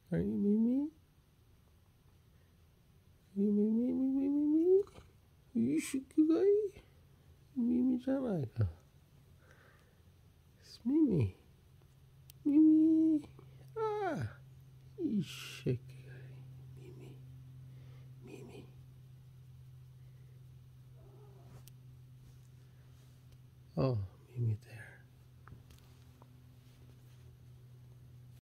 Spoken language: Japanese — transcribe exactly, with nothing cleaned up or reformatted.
あれ耳耳耳耳耳意識がいい耳じゃないか耳耳ああ意識がいい耳耳ああ耳だよ